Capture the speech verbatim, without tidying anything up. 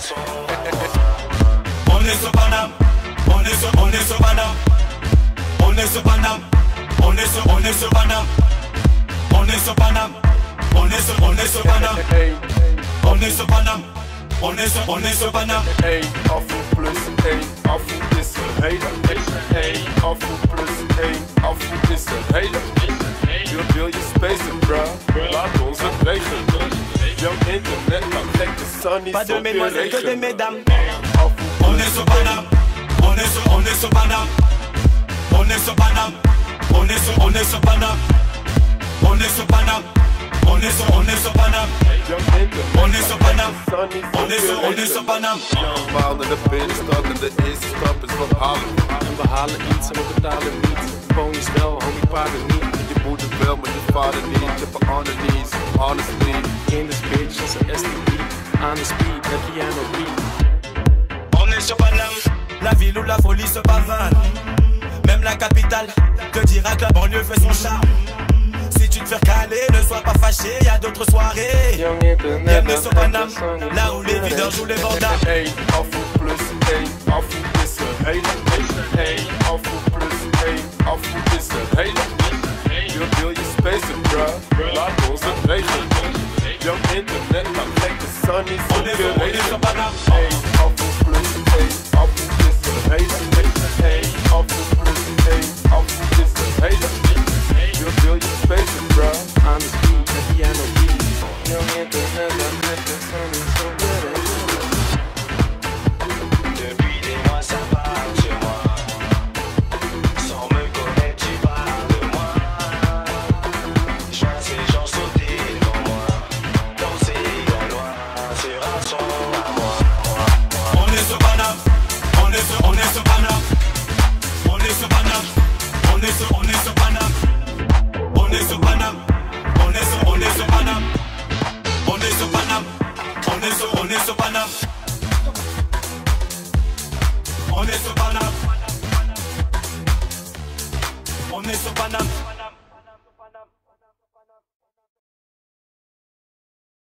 On est sur Paname, on est sur, on est sur Paname. On est sur Paname, on est sur, on est sur Paname. On est sur Paname, on est sur, on est sur Paname. On est sur Paname, on est sur, on est sur Paname. Hey, afvoer plus, hey, afvoer is een hele. Hey, afvoer plus, hey, afvoer is een hele. Wil, wil je spacen, bruh? Laat ons het regelen. Young internet, maar kijk de sun niet Pas de op je mesdemoiselles que de regelen. mesdames. Afvoer On est sur Paname, on est sur, on est sur Paname. On est sur Paname, on est sur, on est sur Paname. On est sur Paname, on est sur, on est sur Paname. On est sur Paname, on est sur, on est sur Paname. Normaal naar de binnenstad en de eerste stap is wat halen. En we halen iets en we betalen niet. Ponies wel, homie, paarden niet. Je moeder wel, maar je vader niet. Je hebt on the knees, honestly. In this bitch als een S T D. Aan de speed, met piano beat. On est sur Paname, la ville où la folie se pavane. Même la capitale te dira que la banlieue fait son charme. Si tu te fais caler, ne sois pas fâché, y'a d'autres soirées. Young internet, Bienvenue sur Paname, là où les videurs jouent les vandames. Hey, afvoer plus, hey, afvoer is een hele. Hey, afvoer plus, hey, afvoer is een hele. Wil, wil je spacen, bruh? Laat ons het regelen. Young internet, maar kijk de sun niet op On est je sur, on est sur regelen. Paname. Hey, afvoer plus, hey, afvoer is een hele. Hey, afvoer plus, hey, afvoer is een hele. Wil, wil je spacen, bruh? Aan de speed, met piano beat. Young internet, dan met de sun is zo good. Depuis des mois ça parle sur moi. Sans me connaître tu parles de moi. Je vois ces gens sauter devant moi. Danser dans loin, c'est rançon à moi. On est sur Paname, on est sur, on est sur Paname. On est sur Paname, on est sur, on est sur Paname. On est sur Paname, on est sur, on est sur Paname. On est sur Paname, on est sur, on est sur Paname. On est sur Paname. On est sur Paname.